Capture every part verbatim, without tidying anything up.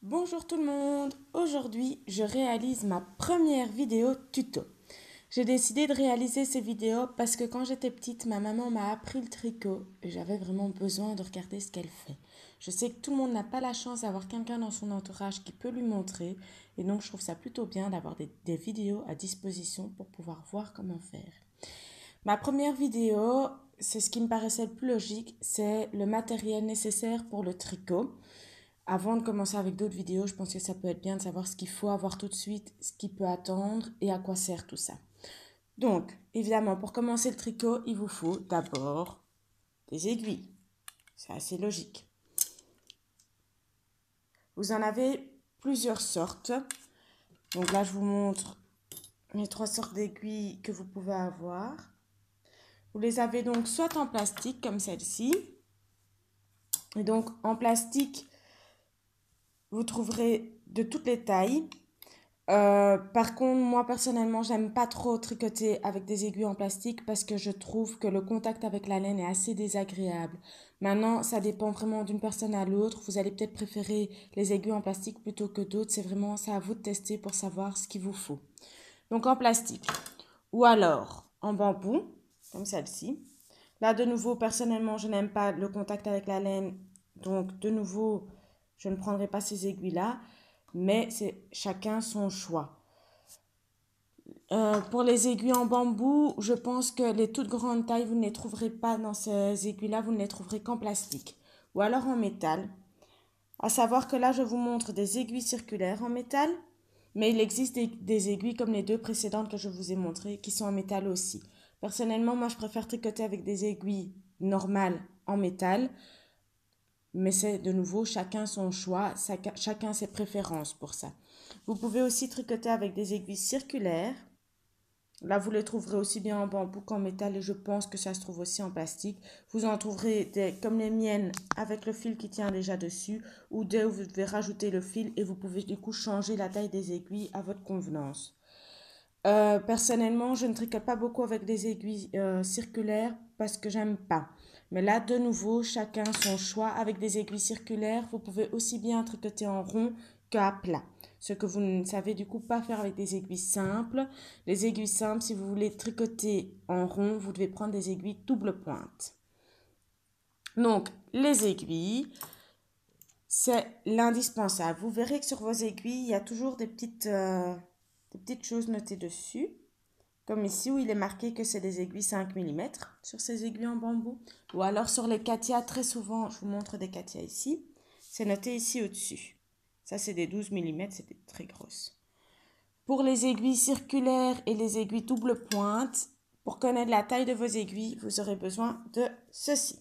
Bonjour tout le monde, aujourd'hui je réalise ma première vidéo tuto. J'ai décidé de réaliser ces vidéos parce que quand j'étais petite, ma maman m'a appris le tricot et j'avais vraiment besoin de regarder ce qu'elle fait. Je sais que tout le monde n'a pas la chance d'avoir quelqu'un dans son entourage qui peut lui montrer et donc je trouve ça plutôt bien d'avoir des, des vidéos à disposition pour pouvoir voir comment faire. Ma première vidéo, c'est ce qui me paraissait le plus logique, c'est le matériel nécessaire pour le tricot. Avant de commencer avec d'autres vidéos, je pense que ça peut être bien de savoir ce qu'il faut avoir tout de suite, ce qui peut attendre et à quoi sert tout ça. Donc, évidemment, pour commencer le tricot, il vous faut d'abord des aiguilles. C'est assez logique. Vous en avez plusieurs sortes. Donc là, je vous montre les trois sortes d'aiguilles que vous pouvez avoir. Vous les avez donc soit en plastique, comme celle-ci. Et donc, en plastique, vous trouverez de toutes les tailles. Euh, par contre, moi personnellement, j'aime pas trop tricoter avec des aiguilles en plastique parce que je trouve que le contact avec la laine est assez désagréable. Maintenant, ça dépend vraiment d'une personne à l'autre. Vous allez peut-être préférer les aiguilles en plastique plutôt que d'autres. C'est vraiment ça à vous de tester pour savoir ce qu'il vous faut. Donc en plastique ou alors en bambou, comme celle-ci. Là, de nouveau, personnellement, je n'aime pas le contact avec la laine. Donc, de nouveau, je ne prendrai pas ces aiguilles-là. Mais c'est chacun son choix. Euh, pour les aiguilles en bambou, je pense que les toutes grandes tailles, vous ne les trouverez pas dans ces aiguilles-là, vous ne les trouverez qu'en plastique ou alors en métal. À savoir que là, je vous montre des aiguilles circulaires en métal, mais il existe des, des aiguilles comme les deux précédentes que je vous ai montrées qui sont en métal aussi. Personnellement, moi, je préfère tricoter avec des aiguilles normales en métal, mais c'est de nouveau chacun son choix, chacun ses préférences pour ça. Vous pouvez aussi tricoter avec des aiguilles circulaires. Là, vous les trouverez aussi bien en bambou qu'en métal et je pense que ça se trouve aussi en plastique. Vous en trouverez des, comme les miennes avec le fil qui tient déjà dessus ou des où vous devez rajouter le fil et vous pouvez du coup changer la taille des aiguilles à votre convenance. Euh, personnellement, je ne tricote pas beaucoup avec des aiguilles euh, circulaires parce que j'aime pas. Mais là, de nouveau, chacun son choix. Avec des aiguilles circulaires, vous pouvez aussi bien tricoter en rond qu'à plat. Ce que vous ne savez du coup pas faire avec des aiguilles simples. Les aiguilles simples, si vous voulez tricoter en rond, vous devez prendre des aiguilles double pointe. Donc, les aiguilles, c'est l'indispensable. Vous verrez que sur vos aiguilles, il y a toujours des petites, euh, des petites choses notées dessus. Comme ici où il est marqué que c'est des aiguilles cinq millimètres sur ces aiguilles en bambou. Ou alors sur les Katia, très souvent, je vous montre des Katia ici. C'est noté ici au-dessus. Ça, c'est des douze millimètres, c'est des très grosses. Pour les aiguilles circulaires et les aiguilles double pointe, pour connaître la taille de vos aiguilles, vous aurez besoin de ceci.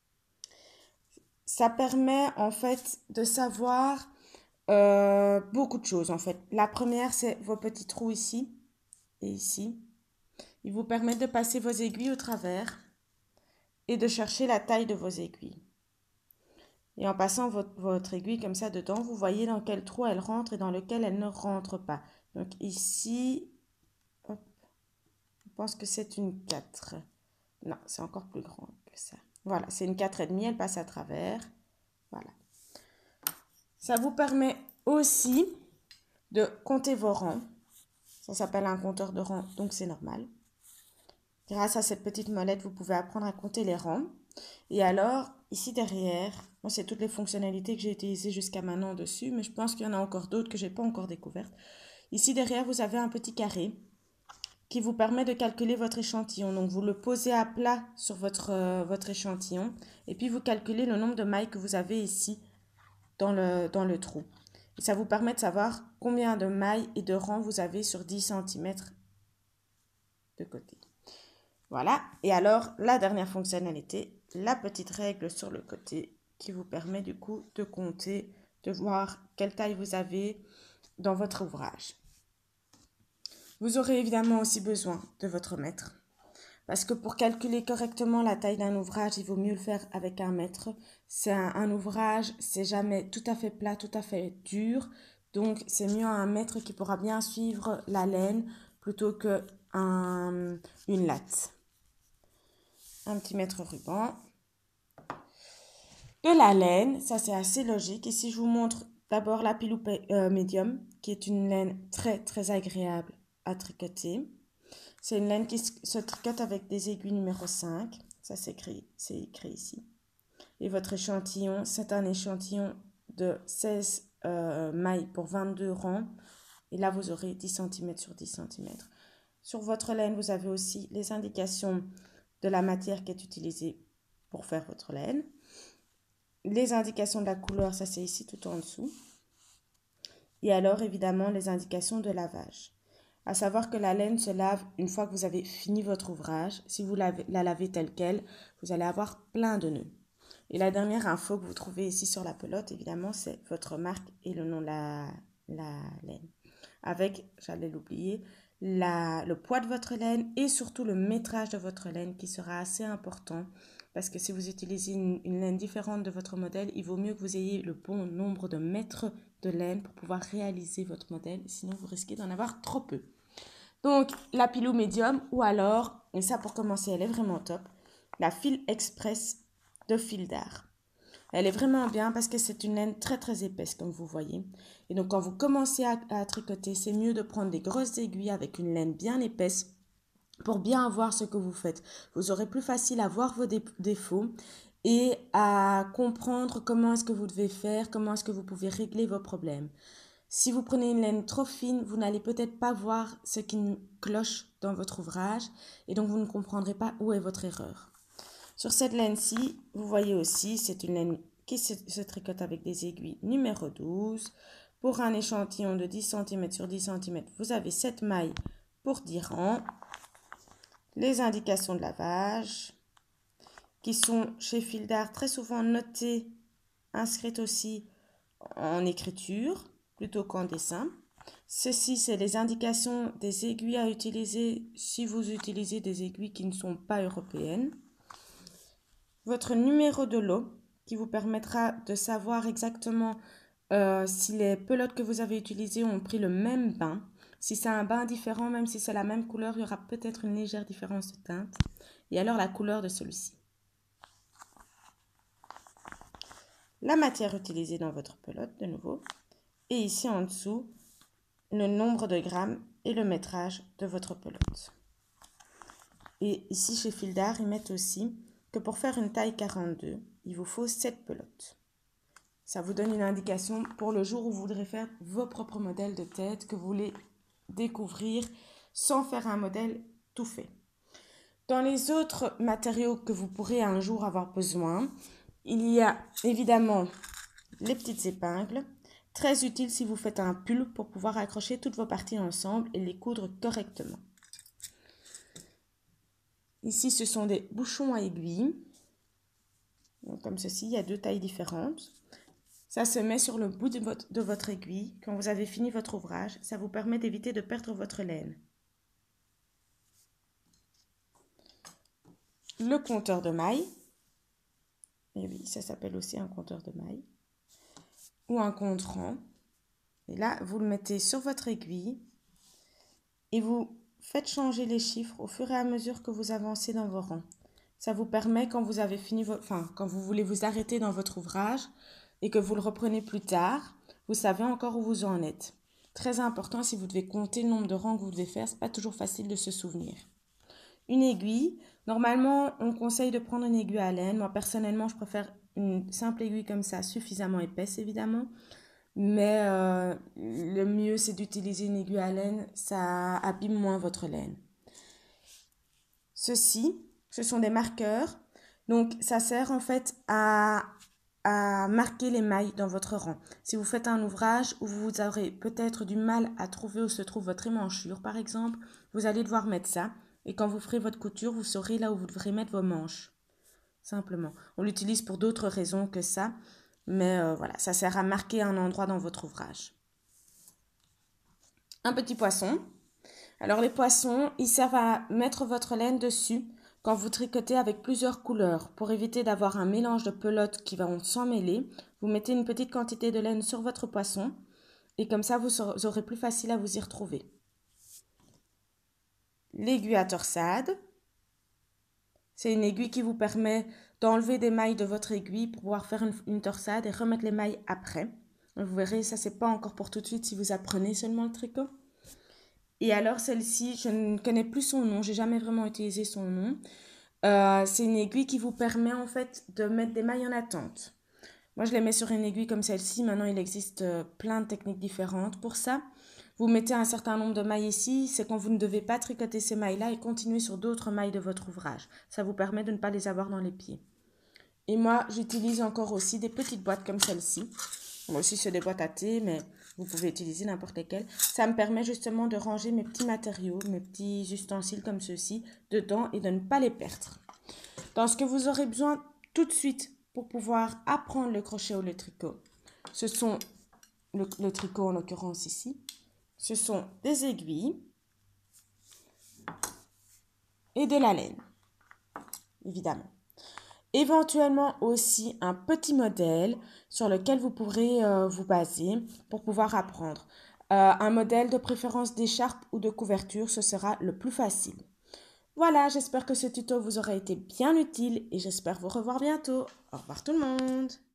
Ça permet en fait de savoir euh, beaucoup de choses en fait. La première, c'est vos petits trous ici et ici. Ils vous permettent de passer vos aiguilles au travers et de chercher la taille de vos aiguilles. Et en passant votre, votre aiguille comme ça dedans, vous voyez dans quel trou elle rentre et dans lequel elle ne rentre pas. Donc ici, hop, je pense que c'est une quatre. Non, c'est encore plus grand que ça. Voilà, c'est une quatre virgule cinq, elle passe à travers. Voilà. Ça vous permet aussi de compter vos rangs. Ça s'appelle un compteur de rangs, donc c'est normal. Grâce à cette petite molette, vous pouvez apprendre à compter les rangs. Et alors, ici derrière, moi c'est toutes les fonctionnalités que j'ai utilisées jusqu'à maintenant dessus, mais je pense qu'il y en a encore d'autres que je n'ai pas encore découvertes. Ici derrière, vous avez un petit carré qui vous permet de calculer votre échantillon. Donc vous le posez à plat sur votre, euh, votre échantillon et puis vous calculez le nombre de mailles que vous avez ici dans le, dans le trou. Et ça vous permet de savoir combien de mailles et de rangs vous avez sur dix centimètres de côté. Voilà, et alors la dernière fonctionnalité, la petite règle sur le côté qui vous permet du coup de compter, de voir quelle taille vous avez dans votre ouvrage. Vous aurez évidemment aussi besoin de votre mètre. Parce que pour calculer correctement la taille d'un ouvrage, il vaut mieux le faire avec un mètre. C'est un, un ouvrage, c'est jamais tout à fait plat, tout à fait dur. Donc c'est mieux un mètre qui pourra bien suivre la laine plutôt que un, une latte. Un petit mètre ruban. De la laine, ça c'est assez logique. Ici je vous montre d'abord la pilou euh, médium, qui est une laine très très agréable à tricoter. C'est une laine qui se tricote avec des aiguilles numéro cinq. Ça, c'est écrit, c'est écrit ici. Et votre échantillon, c'est un échantillon de seize euh, mailles pour vingt-deux rangs. Et là, vous aurez dix centimètres sur dix centimètres. Sur votre laine, vous avez aussi les indications de la matière qui est utilisée pour faire votre laine. Les indications de la couleur, ça c'est ici tout en dessous. Et alors, évidemment, les indications de lavage. À savoir que la laine se lave une fois que vous avez fini votre ouvrage. Si vous la, la lavez telle qu'elle, vous allez avoir plein de nœuds. Et la dernière info que vous trouvez ici sur la pelote, évidemment, c'est votre marque et le nom de la, la laine. Avec, j'allais l'oublier, le poids de votre laine et surtout le métrage de votre laine qui sera assez important. Parce que si vous utilisez une, une laine différente de votre modèle, il vaut mieux que vous ayez le bon nombre de mètres de laine pour pouvoir réaliser votre modèle. Sinon, vous risquez d'en avoir trop peu. Donc, la pilou médium ou alors, et ça pour commencer, elle est vraiment top, la fil express de fil d'art. Elle est vraiment bien parce que c'est une laine très très épaisse comme vous voyez. Et donc quand vous commencez à, à tricoter, c'est mieux de prendre des grosses aiguilles avec une laine bien épaisse pour bien voir ce que vous faites. Vous aurez plus facile à voir vos dé défauts et à comprendre comment est-ce que vous devez faire, comment est-ce que vous pouvez régler vos problèmes. Si vous prenez une laine trop fine, vous n'allez peut-être pas voir ce qui cloche dans votre ouvrage et donc vous ne comprendrez pas où est votre erreur. Sur cette laine-ci, vous voyez aussi, c'est une laine qui se, se tricote avec des aiguilles numéro douze. Pour un échantillon de dix centimètres sur dix centimètres, vous avez sept mailles pour dix rangs. Les indications de lavage, qui sont chez Fil d'Art très souvent notées, inscrites aussi en écriture, plutôt qu'en dessin. Ceci, c'est les indications des aiguilles à utiliser si vous utilisez des aiguilles qui ne sont pas européennes. Votre numéro de lot qui vous permettra de savoir exactement euh, si les pelotes que vous avez utilisées ont pris le même bain. Si c'est un bain différent, même si c'est la même couleur, il y aura peut-être une légère différence de teinte. Et alors la couleur de celui-ci. La matière utilisée dans votre pelote, de nouveau. Et ici en dessous, le nombre de grammes et le métrage de votre pelote. Et ici chez Fil d'Art, ils mettent aussi que pour faire une taille quarante-deux, il vous faut sept pelotes. Ça vous donne une indication pour le jour où vous voudrez faire vos propres modèles de tête que vous voulez découvrir sans faire un modèle tout fait. Dans les autres matériaux que vous pourrez un jour avoir besoin, il y a évidemment les petites épingles, très utiles si vous faites un pull pour pouvoir accrocher toutes vos parties ensemble et les coudre correctement. Ici, ce sont des bouchons à aiguilles. Donc, comme ceci, il y a deux tailles différentes. Ça se met sur le bout de votre, de votre aiguille. Quand vous avez fini votre ouvrage, ça vous permet d'éviter de perdre votre laine. Le compteur de mailles. Et oui, ça s'appelle aussi un compteur de mailles. Ou un compte-rang. Et là, vous le mettez sur votre aiguille. Et vous faites changer les chiffres au fur et à mesure que vous avancez dans vos rangs. Ça vous permet, quand vous avez fini, vo- enfin, quand vous voulez vous arrêter dans votre ouvrage et que vous le reprenez plus tard, vous savez encore où vous en êtes. Très important, si vous devez compter le nombre de rangs que vous devez faire, ce n'est pas toujours facile de se souvenir. Une aiguille. Normalement, on conseille de prendre une aiguille à laine. Moi, personnellement, je préfère une simple aiguille comme ça, suffisamment épaisse, évidemment. Mais euh, le mieux, c'est d'utiliser une aiguille à laine. Ça abîme moins votre laine. Ceci, ce sont des marqueurs. Donc, ça sert en fait à, à marquer les mailles dans votre rang. Si vous faites un ouvrage où vous aurez peut-être du mal à trouver où se trouve votre émanchure, par exemple, vous allez devoir mettre ça. Et quand vous ferez votre couture, vous saurez là où vous devrez mettre vos manches. Simplement. On l'utilise pour d'autres raisons que ça. Mais euh, voilà, ça sert à marquer un endroit dans votre ouvrage. Un petit poisson. Alors les poissons, ils servent à mettre votre laine dessus quand vous tricotez avec plusieurs couleurs. Pour éviter d'avoir un mélange de pelotes qui vont s'emmêler, vous mettez une petite quantité de laine sur votre poisson et comme ça vous aurez plus facile à vous y retrouver. L'aiguille à torsade. C'est une aiguille qui vous permet d'enlever des mailles de votre aiguille pour pouvoir faire une, une torsade et remettre les mailles après. Vous verrez, ça c'est pas encore pour tout de suite si vous apprenez seulement le tricot. Et alors celle-ci, je ne connais plus son nom, j'ai jamais vraiment utilisé son nom. Euh, c'est une aiguille qui vous permet en fait de mettre des mailles en attente. Moi je les mets sur une aiguille comme celle-ci, maintenant il existe euh, plein de techniques différentes pour ça. Vous mettez un certain nombre de mailles ici, c'est quand vous ne devez pas tricoter ces mailles-là et continuer sur d'autres mailles de votre ouvrage. Ça vous permet de ne pas les avoir dans les pieds. Et moi, j'utilise encore aussi des petites boîtes comme celle-ci. Moi aussi, c'est des boîtes à thé, mais vous pouvez utiliser n'importe lesquelles. Ça me permet justement de ranger mes petits matériaux, mes petits ustensiles comme ceux-ci dedans et de ne pas les perdre. Dans ce que vous aurez besoin tout de suite pour pouvoir apprendre le crochet ou le tricot, ce sont le, le tricot en l'occurrence ici. Ce sont des aiguilles et de la laine, évidemment. Éventuellement aussi un petit modèle sur lequel vous pourrez euh, vous baser pour pouvoir apprendre. Euh, un modèle de préférence d'écharpe ou de couverture, ce sera le plus facile. Voilà, j'espère que ce tuto vous aura été bien utile et j'espère vous revoir bientôt. Au revoir tout le monde!